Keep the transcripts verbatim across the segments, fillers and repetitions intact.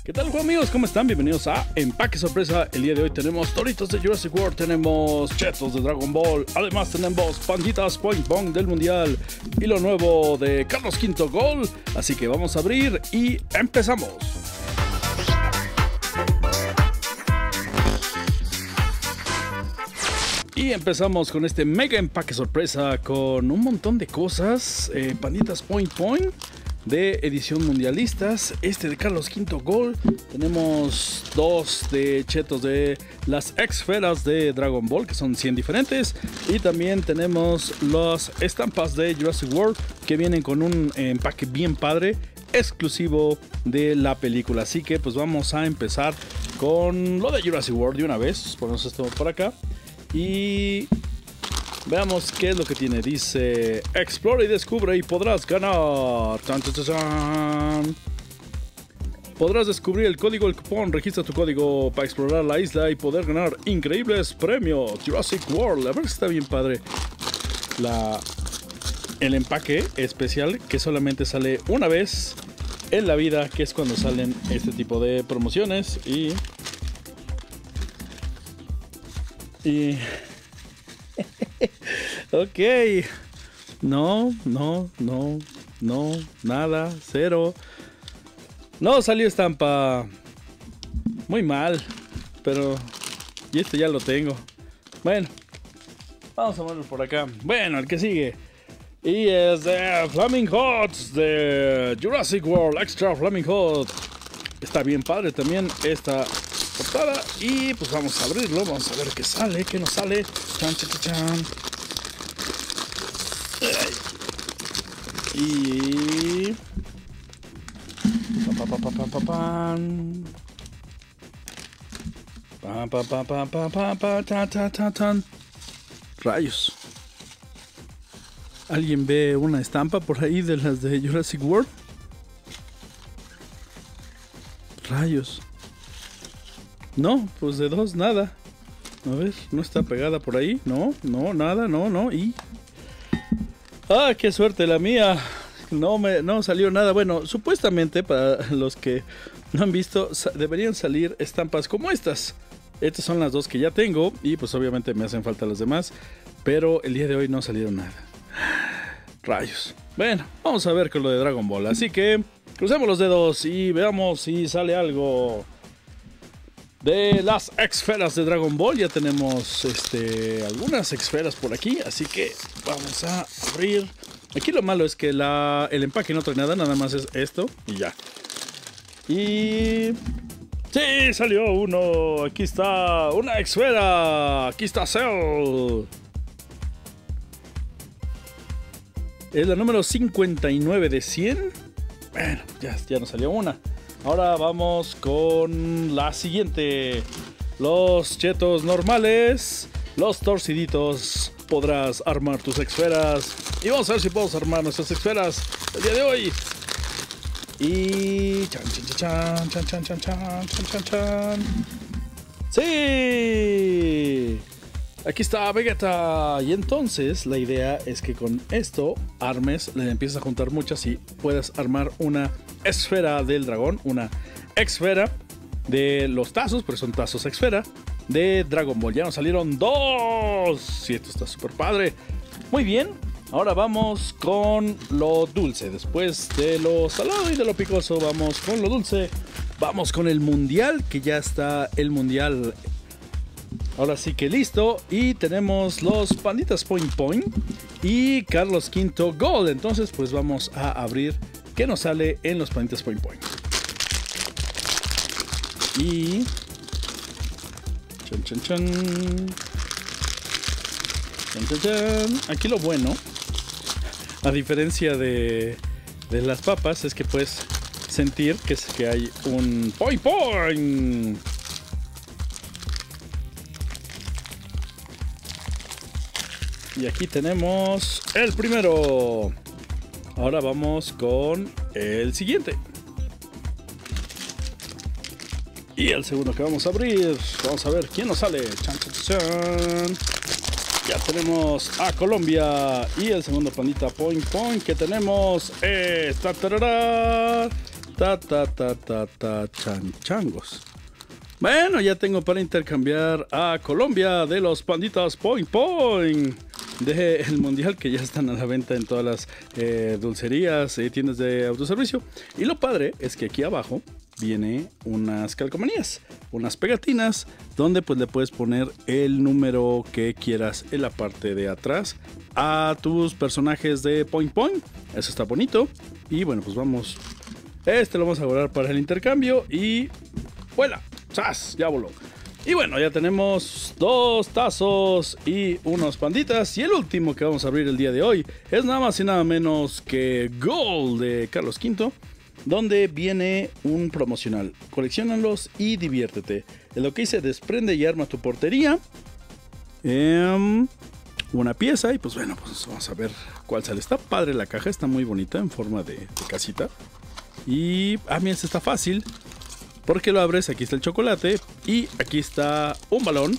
¿Qué tal, amigos? ¿Cómo están? Bienvenidos a Empaque Sorpresa. El día de hoy tenemos Doritos de Jurassic World, tenemos Chetos de Dragon Ball, además tenemos Panditas Point Pong del Mundial y lo nuevo de Carlos Quinto Gol. Así que vamos a abrir y empezamos. Y empezamos con este mega empaque sorpresa con un montón de cosas. eh, Panditas Point Point de edición mundialistas, este de Carlos Quinto Gol, tenemos dos de chetos de las esferas de Dragon Ball, que son cien diferentes, y también tenemos las estampas de Jurassic World, que vienen con un empaque bien padre, exclusivo de la película. Así que pues vamos a empezar con lo de Jurassic World de una vez. Ponemos esto por acá y veamos qué es lo que tiene. Dice: explora y descubre y podrás ganar. Tan, tan, tan, tan. Podrás descubrir el código del cupón. Registra tu código para explorar la isla y poder ganar increíbles premios. Jurassic World. La verdad que está bien padre la, el empaque especial, que solamente sale una vez en la vida, que es cuando salen este tipo de promociones. Y... Y... ok, no, no, no, no, nada, cero. No salió estampa. Muy mal, pero... y este ya lo tengo. Bueno, vamos a ponerlo por acá. Bueno, el que sigue. Y es de Flaming Hot de Jurassic World Extra Flaming Hot. Está bien padre también esta portada. Y pues vamos a abrirlo, vamos a ver qué sale, qué nos sale. Chan, chan, chan. Y pa pa pa pa pa pan. Pa pa pa pa pa pa pa ta ta ta tan. Rayos. ¿Alguien ve una estampa por ahí de las de Jurassic World? Rayos. No, pues de dos nada. A ver, no está pegada por ahí. No, no, nada, no, no. Y... ¡ah, qué suerte la mía! No me no salió nada. Bueno, supuestamente, para los que no han visto, deberían salir estampas como estas. Estas son las dos que ya tengo. Y pues obviamente me hacen falta las demás. Pero el día de hoy no salieron nada. Rayos. Bueno, vamos a ver con lo de Dragon Ball. Así que crucemos los dedos y veamos si sale algo de las esferas de Dragon Ball. Ya tenemos este, algunas esferas por aquí, así que vamos a abrir. Aquí lo malo es que la, el empaque no trae nada, nada más es esto y ya. Y... ¡sí! Salió uno. Aquí está una esfera. Aquí está Cell. Es la número cincuenta y nueve de cien. Bueno, ya, ya nos salió una. Ahora vamos con la siguiente. Los chetos normales. Los torciditos. Podrás armar tus esferas. Y vamos a ver si podemos armar nuestras esferas el día de hoy. Y... chan, chan, chan, chan, chan, chan, chan, chan, chan. ¡sí! Aquí está Vegeta. Y entonces la idea es que con esto armes, le empiezas a juntar muchas y puedas armar una esfera del dragón, una esfera de los tazos, porque son tazos esfera de Dragon Ball. Ya nos salieron dos. Y esto está súper padre. Muy bien. Ahora vamos con lo dulce. Después de lo salado y de lo picoso, vamos con lo dulce. Vamos con el mundial, que ya está el mundial. Ahora sí que listo. Y tenemos los Panditas Point Point y Carlos Quinto Gol. Entonces pues vamos a abrir qué nos sale en los Panditas Point Point. Y... chan, chan, chan. Chan, chan, chan. Aquí lo bueno, a diferencia de, de las papas, es que puedes sentir que, es, que hay un Point Point. Y aquí tenemos el primero. Ahora vamos con el siguiente. Y el segundo que vamos a abrir. Vamos a ver quién nos sale. Chan, chan, chan. Ya tenemos a Colombia. Y el segundo Pandita Point Point que tenemos es... ¡tararara! Ta, ta, ta, ta, ta, chan, changos. Bueno, ya tengo para intercambiar a Colombia de los Panditas Point Point del Mundial, que ya están a la venta en todas las eh, dulcerías y tiendas de autoservicio. Y lo padre es que aquí abajo viene unas calcomanías, unas pegatinas, donde pues le puedes poner el número que quieras en la parte de atrás a tus personajes de Point Point. Eso está bonito. Y bueno, pues vamos. Este lo vamos a guardar para el intercambio y ¡vuela! ¡Sas! Ya voló. Y bueno, ya tenemos dos tazos y unos panditas. Y el último que vamos a abrir el día de hoy es nada más y nada menos que Gold de Carlos Quinto, donde viene un promocional. Colecciónalos y diviértete. En lo que dice, desprende y arma tu portería. Eh, una pieza y pues bueno, pues vamos a ver cuál sale. Está padre la caja, está muy bonita en forma de, de casita. Y a mí este está fácil. Porque lo abres, aquí está el chocolate y aquí está un balón.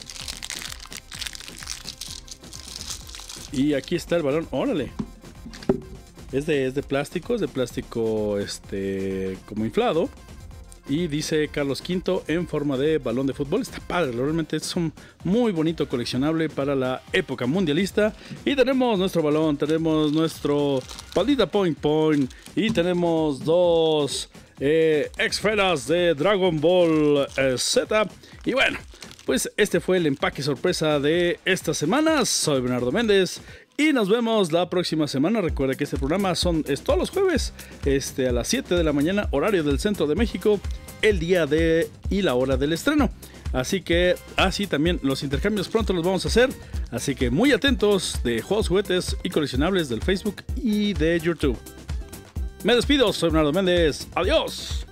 Y aquí está el balón, órale. Es de, es de plástico, es de plástico este, como inflado. Y dice Carlos Quinto en forma de balón de fútbol. Está padre, realmente es un muy bonito coleccionable para la época mundialista. Y tenemos nuestro balón, tenemos nuestro Pandita Point Point y tenemos dos... Eh, esferas de Dragon Ball eh, Z. Y bueno, pues este fue el empaque sorpresa de esta semana. Soy Bernardo Méndez y nos vemos la próxima semana. Recuerda que este programa son, es todos los jueves este, a las siete de la mañana, horario del centro de México, el día de y la hora del estreno. Así que así ah, también los intercambios pronto los vamos a hacer. Así que muy atentos de juegos, juguetes y coleccionables del Facebook y de YouTube. Me despido, soy Bernardo Méndez. Adiós.